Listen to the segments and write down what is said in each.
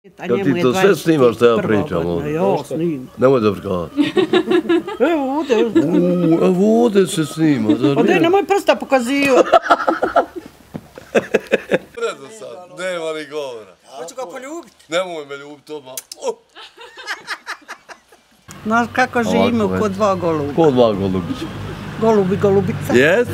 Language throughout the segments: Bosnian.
Kad ti to sve snimaš što ja pričam? Ja snimam. Nemoj da prikavati. Evo ovdje. Evo ovdje se snima. Ovdje nemoj prsta pokazivati. Predo sad, nema ni govora. Hoću ga poljubiti. Nemoj me ljubiti odmah. Znaš kako živimo kod dva goluba. Kod dva golubića. Golubi, golubica. Jes.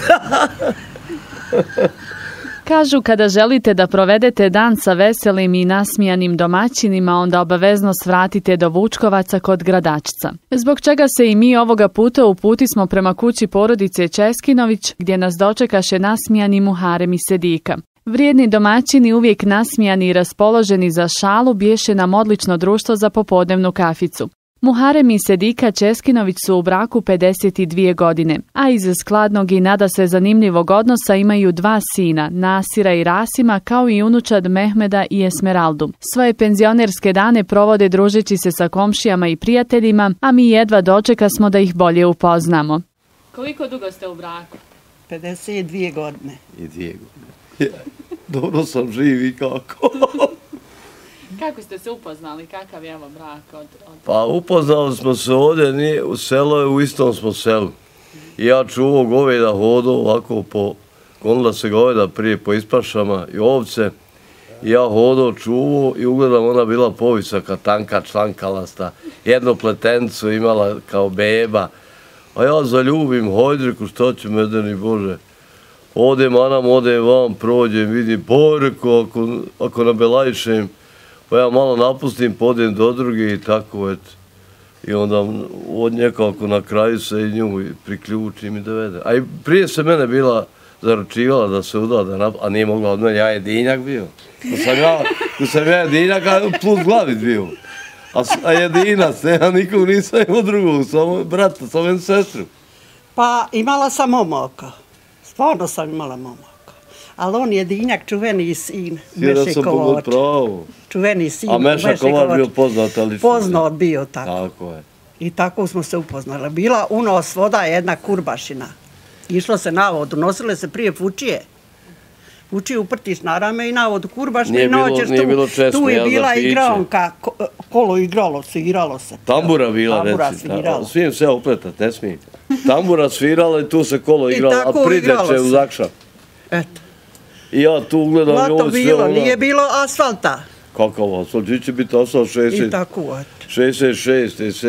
Kažu kada želite da provedete dan sa veselim i nasmijanim domaćinima, onda obavezno svratite do Vučkovaca kod Gradačca. Zbog čega se i mi ovoga puta uputismo prema kući porodice Českinović, gdje nas dočekaše nasmijani Muharem i Sedika. Vrijedni domaćini, uvijek nasmijani i raspoloženi za šalu, biješe nam odlično društvo za popodnevnu kaficu. Muharem i Sedika Českinović su u braku 52 godine, a iz skladnog i nadasve zanimljivog odnosa imaju dva sina, Nasira i Rasima, kao i unučad Mehmeda i Esmeraldu. Svoje penzionerske dane provode družeći se sa komšijama i prijateljima, a mi jedva dočekasmo da ih bolje upoznamo. Koliko dugo ste u braku? 52 godine. I 2 godine. Dobro sam živ i kako. Kako ste se upoznali? Kakav je ovo brak? Pa upoznali smo se ovdje, u selo je, u istom smo selu. I ja čuvao goveda, hodo ovako po, gonila se goveda prije po ispašama i ovce. I ja hodo čuvao i ugledam, ona bila povisoka, tanka, člankalasta. Jednu pletenicu imala kao beba. A ja zaljubim Hojdriku, što će medeni Bože. Odem, Anam, odem vam, prođem, vidim, poreko, ako nabelajišem. Pa ja malo napustim, podem do druge i tako, eto. I onda od nekako na kraju se i nju priključim i dovede. A i prije se mene bila zaručivala da se uda, a nije mogla od mene, ja jedinjak bio. Ko sam ja jedinjak, a plus glavit bio. A jedinac, ja nikog nisam imao drugog, samo brata, samo jednu sestru. Pa imala sam momaka. Stvarno sam imala momaka. Ali on jedinjak, čuveni sin Meše Kovač. Čuveni sin Meše Kovač. A Meša Kovač bio poznat, ali što? Poznat bio, tako. Tako je. I tako smo se upoznali. Bila unos voda jedna kurbašina. Išlo se na vodu, nosile se prije fučije. Fučije uprtiš na rame i na vodu kurbašine. Nije bilo česme, tu je bila igranka, kolo igralo, sviralo se. Tambura bila, reci. Svijem se upletat, ne smijem. Tambura svirala i tu se kolo igralo, a prideće u zakšak. Eto. I ja tu ugledam i ovo sve ono. Nije bilo asfalta. Kakav asfalt? Gdje će biti asfalt 60? I tako, eto. 66.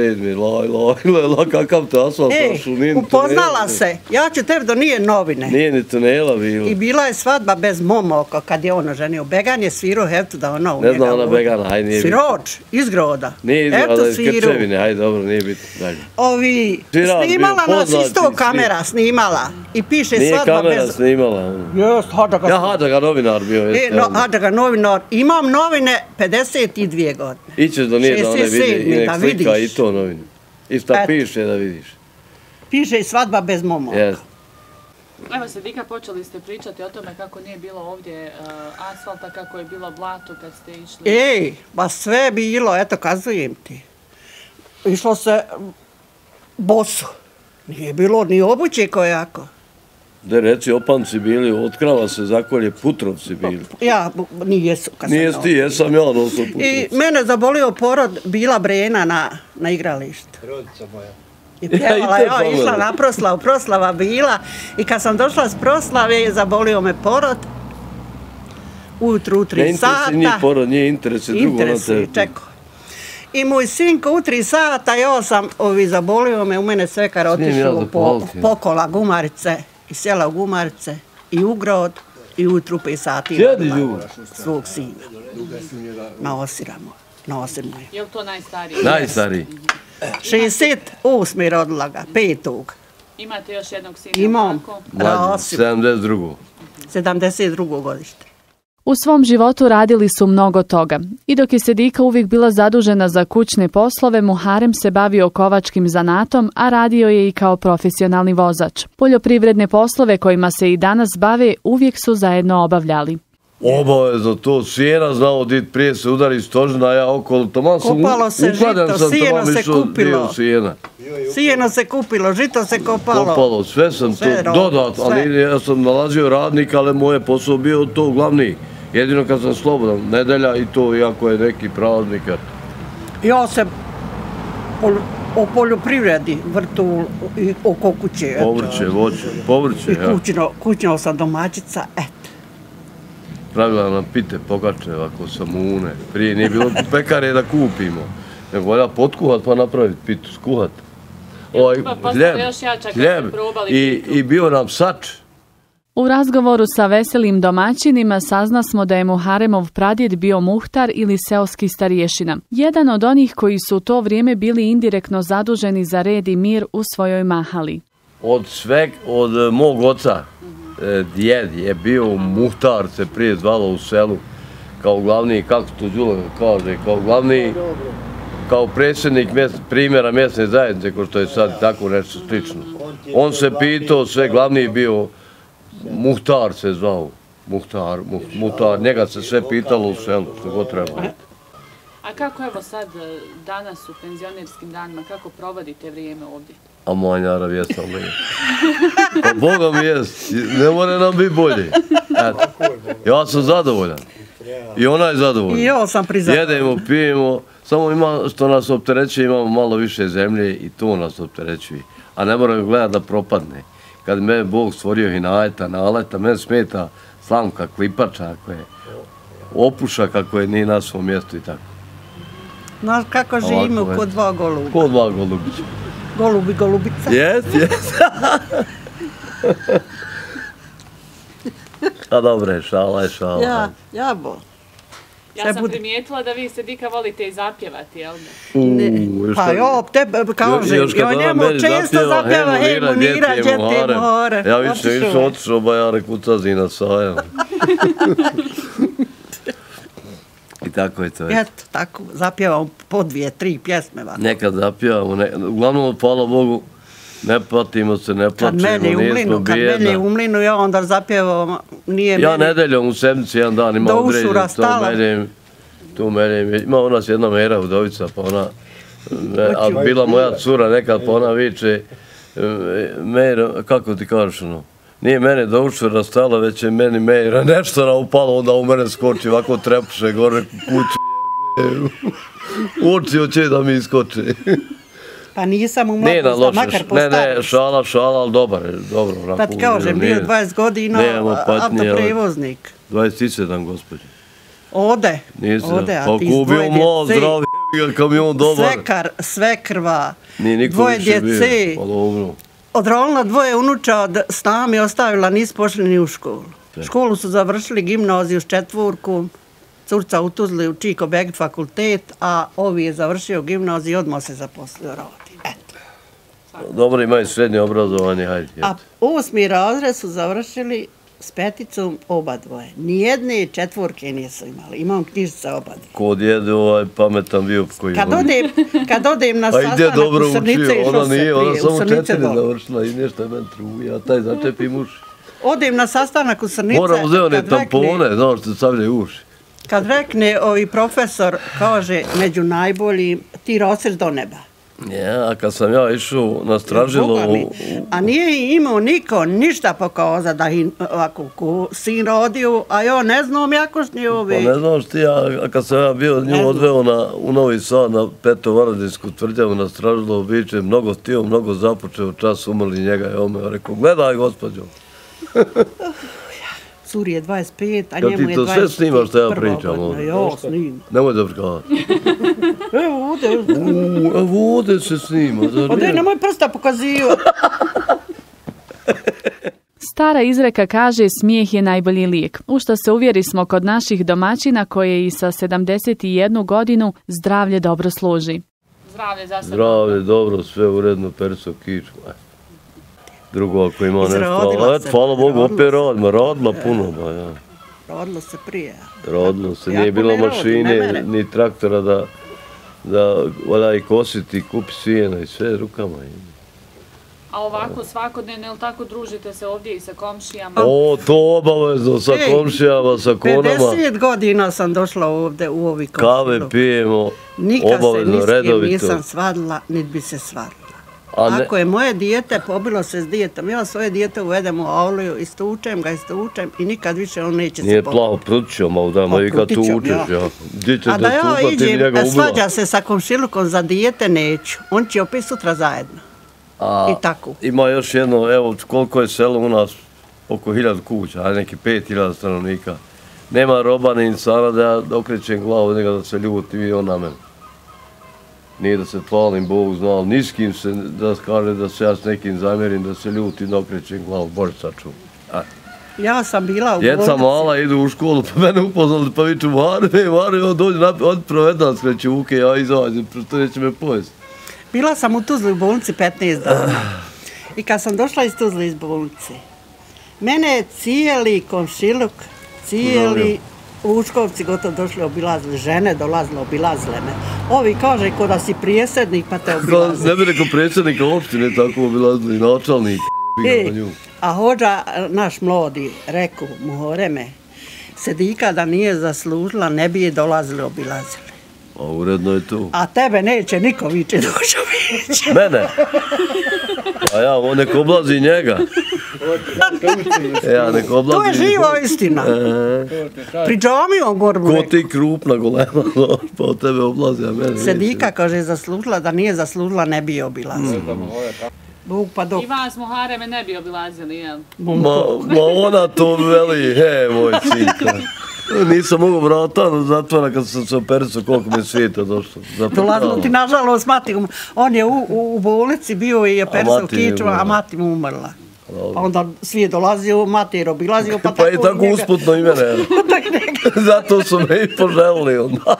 7. Kakav to asfalt? Upoznala se. Ja ću tebi da nije novine. Nije ni tunela bilo. I bila je svadba bez momaka kad je ono ženio. Began je svirao heftu da ona u njega. Ne znam ona Begana, hajde nije bitno. Siroč, iz Groda. Nije iz Groda, iz Krčevine, hajde dobro, nije bitno. Ovi, snimala nas isto kamera, snimala. I piše svadba bez... Nije kamera snimala. Jest, Hadžaga. Ja Hadžaga novinar bio. Hadžaga novinar. Imam novine 52 godine. Ićeš do nije da one vidi i nek slika i to novine. I šta piše da vidiš. Piše i svadba bez momaka. Evo Sedika, počeli ste pričati o tome kako nije bilo ovdje asfalta, kako je bilo blato kad ste išli. Pa sve je bilo, eto kazujem ti. Išlo se bosu. Nije bilo ni obuće kojako. Da reci, opanci bili, od krava se zakolje, putrovci bili. Ja, nijesu. Nijesi ti, jesam ja nosio putrovci. I mene zabolio porod, bila Brena na igralištu. Rodica moja. I pjevala, ja išla na proslavu, proslava bila. I kad sam došla s proslave, zabolio me porod. Ujutru u 3 sata. Nije porod, nije interes, je drugo na tebi. Čekao. I moj sinko u 3 sata, ja sam, zabolio me, u mene svekar otišao pokola gumarice. I sjela u Gumarice, i u Grod, i ujutru 5 sati. Sjedi ljubav. Svog sina. Na Osiramo. Je li to najstariji? Najstariji. 68. rodila ga, 5. Imate još jednog sina? Imam. 72. 72. godište. U svom životu radili su mnogo toga. I dok je Sedika uvijek bila zadužena za kućne poslove, Muharem se bavio kovačkim zanatom, a radio je i kao profesionalni vozač. Poljoprivredne poslove kojima se i danas bave uvijek su zajedno obavljali. Obavezno to, sijena znao dit prije se udari stožna, ja okolo tamo sam kupalo se žito, sijeno se kupilo. Sijeno se kupilo, žito se kopalo. Kopalo, sve sam to dodat, ali ja sam nalazio radnika, ali moje posao bio to glavni. Jedino kad sam slobodan, nedelja i to iako je neki praznik. Ja se o poljoprivredi, vrtu i oko kuće. Povrće, voće, povrće. I kućno sam domaćica, eto. Pravila nam pite, pogače, ovako samune. Prije nije bilo pekare da kupimo. Nego valja potkuhat pa napraviti pitu, skuhat. Hljeb i bio nam sač. U razgovoru sa veselim domaćinima saznasmo da je Muharemov pradjed bio muhtar ili seoski starješina. Jedan od onih koji su u to vrijeme bili indirektno zaduženi za red i mir u svojoj mahali. Od mog oca, djed je bio muhtar, se prije zvalo u selu, kao glavni, kako to Đula kaže, kao glavni, kao predsjednik primjera mjesne zajednice, ko što je sad tako nešto slično. On se pitao, sve glavni bio, muhtar se zvao, muhtar, njega se sve pitalo u selu, što god treba. A kako evo sad, danas u penzionerskim danima, kako provodite vrijeme ovdje? A manjara vjesam li. Pa Boga mi jest, ne mora nam biti bolje. Ja sam zadovoljan. I ona je zadovoljna. I ja sam prizadovoljna. Jedemo, pijemo, samo što nas opterećuje, imamo malo više zemlje i to nas opterećuje. A ne moramo gledati da propadne. Kad me Bog stvorio hinajeta, naleta, mene smeta slamka, klipača, ako je opuša, kako je nije na svom mjestu i tako. Znaš kako živimo kod dva goluba? Kod dva golubića. Golubi, golubica. Jes. A dobre, šala je šala. Ja bo. Ja sam primijetila da vi se dika volite i zapjevati, jel ne? Pa jo, tebe kažem, ja njemu često zapjeva, hej Munira, djete more. Ja više otišao, ba ja rekucazi na sajam. I tako je to. Eto, tako, zapjevamo po 2-3 pjesme. Nekad zapjevamo, uglavnom, hvala Bogu, ne patimo se, ne plačimo, nismo bijedna. Kad meni u mlinu, ja onda zapjevam, nije meni... Ja nedeljom u sedmici jedan dan imam određen, tu meljem, ima u nas jedna Mera Udovica, pa ona, a bila moja cura nekad, pa ona viče, Mera, kako ti kažeš ono, nije mene do ušura stala, već je meni Mera nešto naupalo, onda u mene skoči, ovako trepuše gore kuću, oči oće da mi iskoče. Pa nisam u mladosti, makar po starosti. Ne, šala, ali dobro. Pa ti kažem, bio 20 godina autoprevoznik. 27, gospođe. Ode, a ti s dvoje djece. Kamion dobar. Svekrva, dvoje djece. Odrolila dvoje unuča s nami ostavila, nisu pošli ni u školu. Školu su završili, gimnaziju s 4. Curca u Tuzli u Čiko Begit fakultet, a ovi je završio gimnaziju i odmah se zaposlio rodi. Eto. Dobro, imaju srednje obrazovanje, hajde. A 8. razred su završili s 5 oba dvoje. Nijedne 4 nisu imali. Imam knjižice oba dvoje. Kod jede pametan bio koji... Kad odem na sastanak u Srnice, išlo se prije. Ona samo 4 završila i nešto je meni truja, taj začepim uši. Odem na sastanak u Srnice... Moram uzeo one tampone, znaš što stavljaju uši. Kad rekne ovi profesor, kaže, među najboljim, ti rosiš do neba. Ja, a kad sam ja išao na Stražilovu... A nije imao niko ništa pokaza da ovako sin rodio, a ja ne znam jakošnji ovi. Pa ne znaš ti, a kad sam ja bio nju odveo u Novi Sad, na Peto-Varadinsku tvrđavu na Stražilovu, biće mnogo stio, mnogo započeo, čas umrli njega i ome. Rekao, gledaj, gospođo. Curi je 25, a njemu je 24. Kad ti to sve snimaš što ja pričam ovdje? Ja snimam. Nemoj da prikavati. Evo, ovdje. Evo, ovdje se snima. Ovdje nemoj prsta pokazivati. Stara izreka kaže smijeh je najbolji lijek, u što se uvjerismo kod naših domaćina koje i sa 71 godinu zdravlje dobro služi. Zdravlje za sve. Zdravlje, dobro, sve uredno, perso, kičma. Drugo, ako ima nešto, hvala Bogu, opet radila puno. Radilo se prije. Radilo se, nije bilo mašine, ni traktora da i kositi, kupi sijena i sve rukama. A ovako svakodnevno, jel tako družite se ovdje i sa komšijama? O, to obavezno, sa komšijama, sa konama. 50 godina sam došla ovdje u ovi komšiju. Kave pijemo, obavezno, redovito. Nikad se nisam svadila, niti bi se svadila. Ako je moje dijete pobilo se s dijetom, ja svoje dijete uvedem u avliju, istučem i nikad više on neće se pobiti. Nije plavo, prutićom, ma i kad tu učeš, ja. A da ja iđem, svađa se sa komšilukom za dijete, neću. On će opet sutra zajedno. I tako. Ima još jedno, evo, koliko je selo u nas, oko 1000 kuća, a neki 5000 stanovnika. Nema roba ni insana da ja okrećem glavu njega da se ljuti i on na mene. Nije da se tvalim, Bog zna, ali niskim se da kaže da se ja s nekim zamjerim, da se ljutim, da okrećem glavu, Bože sačuvaj. Ja sam bila u bolnici. Djeca mala idu u školu, pa mene upoznali, pa viču, Mare, on dođe, on provedan skreće uke, ja izađem, što neće me pojesti. Bila sam u Tuzli u bolnici 15 dana. I kad sam došla iz Tuzli iz bolnice, mene je cijeli komšiluk, cijeli Vučkovci gotovo došli obilazili, žene dolazile, obilazile me. Ovi kaže, ko da si prijesednik, pa te obilazili. Ne bi rekao predsjednika opštine, tako obilazili, načelnik. A hođa naš mlodi, reku, Muhoreme, Sedika da nije zaslužila, ne bi je dolazili, obilazili. A uredno je tu. A tebe neće niko viće Dušović. Mene? A ja, on nek oblazi njega. To je živa istina. Pri džamijom gorbu. Ko ti krupna golema, pa od tebe oblazi, a mene Sedika, kaže, zaslužila, da nije zaslužila, ne bi je obilazili. I vas, Muhareme, ne bi obilazili, jel? Ma ona to veli, moj sinka. Nisam mogao vrata do zatvora kad sam se operisao koliko mi je svijeta došlo. Dolazilo ti, nažalost, mati, on je u bolnici bio i operisao kiču, a mati mu umrla. Pa onda svi je dolazio, mati je obilazio, pa tako njega. Pa je tako usputno i mene. Zato su me i poželili onda.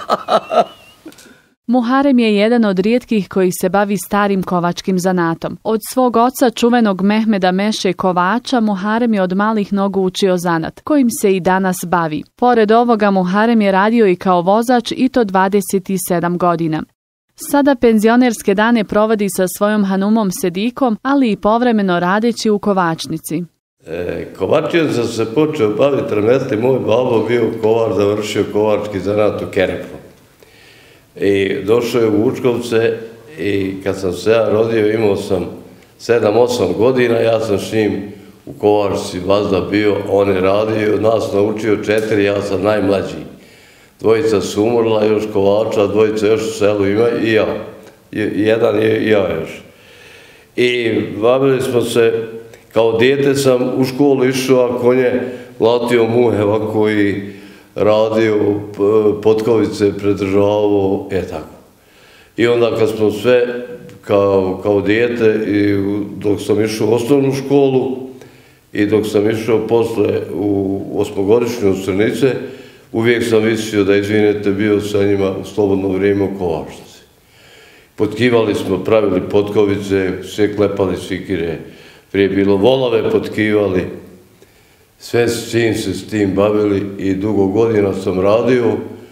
Muharem je jedan od rijetkih koji se bavi starim kovačkim zanatom. Od svog oca, čuvenog Mehmeda Meše Kovača, Muharem je od malih nogu učio zanat, kojim se i danas bavi. Pored ovoga, Muharem je radio i kao vozač i to 27 godina. Sada penzionerske dane provodi sa svojom hanumom Sedikom, ali i povremeno radeći u kovačnici. Kovačijom sam se počeo baviti remesli, moj babo bio kovar, završio kovački zanat u Kerepu. I došao je u Vučkovce i kad sam se ja rodio imao sam 7-8 godina, ja sam s njim u kovačci vazda bio, on je radio, od nas naučio 4, ja sam najmlađi. 2 su umrla još kovača, 2 još u selu ima i ja. Jedan je i ja još. I bavili smo se, kao dijete sam u školu išao, a konje latio muhe ovako i radio, potkovice predržavao, tako. I onda kad smo sve kao dijete, dok sam išao u osnovnu školu i dok sam išao posle u 8-godišnju u Crnice, uvijek sam mislio da, izvinete, bio sa njima u slobodno vrijeme u kovačnici. Potkivali smo, pravili potkovice, sve klepali svikire, prije bilo volave potkivali. Sve s čim se s tim bavili i dugo godina sam radio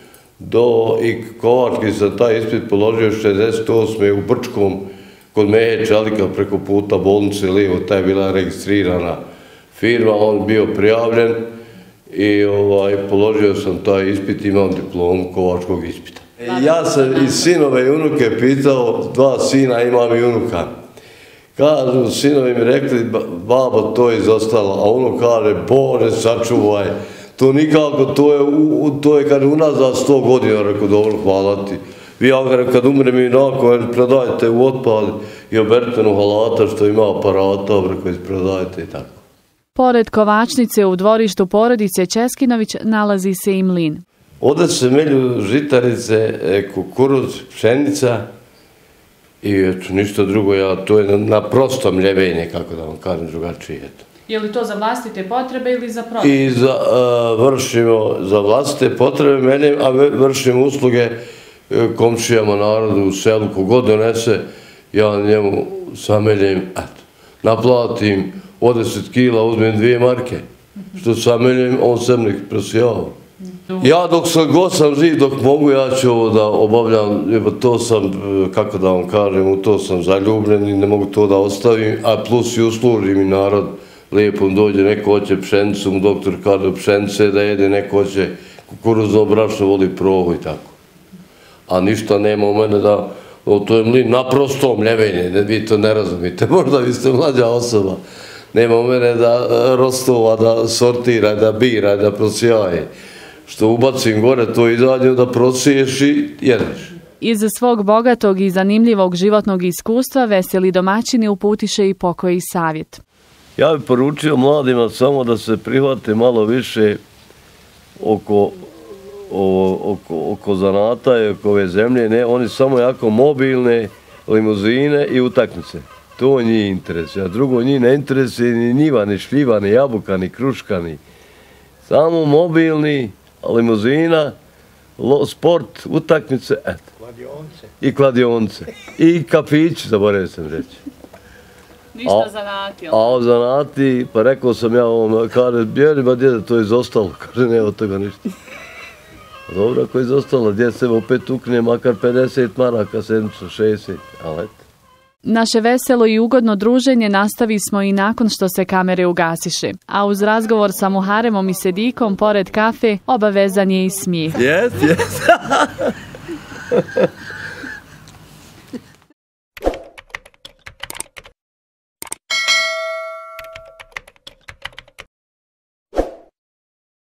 i kovački sam taj ispit položio 68. u Brčkom kod Meje Čelika preko puta bolnice lijevo, ta je bila registrirana firma, on bio prijavljen i položio sam taj ispit, imam diplomu kovačkog ispita. Ja sam i sinove i unuke pitao, 2 sina imam i unuka. Kažu, sinovi mi rekli, babo, to je izostalo, a ono kaže, Bože, sačuvaj, to nikako, to je kad unazad 100 godina, rekao, dobro, hvala ti. Vi, ja kad umrem i nakon, predajte u otpad i oberite halata što ima aparata, rekao, ispredajte i tako. Pored kovačnice u dvorištu porodice Českinović nalazi se i mlin. Ovdje se melju žitarice, kukuruz, pšenica, i ništa drugo, to je na prosto mljevenje, kako da vam kažem, drugačije. Je li to za vlastite potrebe ili za prodaju? I vršimo za vlastite potrebe, a vršimo usluge komšijama, narodu u selu, kogod donese, ja njemu sameljem, naplatim, od 10 kila uzmem 2 marke, što sameljem, on sem nek prosijava. Ja dok sam živ, dok mogu, ja ću ovo da obavljam, to sam, kako da vam kažem, u to sam zaljubljen i ne mogu to da ostavim, a plus i uslužim i narod, lijepo dođe, neko hoće pšenicu, doktor kaže pšenice da jede, neko hoće kukuruzno brašno, voli prohu i tako. A ništa nema u mene da To je mlin na prostom ljevenje, vi to ne razumite, možda vi ste mlađa osoba. Nema u mene da rostova, da sortira, da bira, da prosjaje. Što ubacim gore, to izađe da prosiješ i jedeš. Iz svog bogatog i zanimljivog životnog iskustva veseli domaćini uputiše i pokoji savjet. Ja bih poručio mladima samo da se prihvate malo više oko zanata i oko ove zemlje. Ne, oni samo jako mobilne, limuzine i utakmice. To njih interesuje. A drugo njih ne interesuje ni njiva, ni šljiva, ni jabuka, ni kruška, ni. Samo mobilni, limuzina, sport, utakmice, eto. I kladionce. I kafići, zaboravio sam reći. Ništa zanati. A zanati, pa rekao sam ja ovom, kaže, bjeri ba djede, to je izostalo. Kaže, ne, od toga ništa. Dobro, ako je izostalo, djede se opet ukne, makar 50 maraka, 760, ali eto. Naše veselo i ugodno druženje nastavi smo i nakon što se kamere ugasiše, a uz razgovor sa Muharemom i Sedikom pored kafe obavezan je i smijeh. Jes.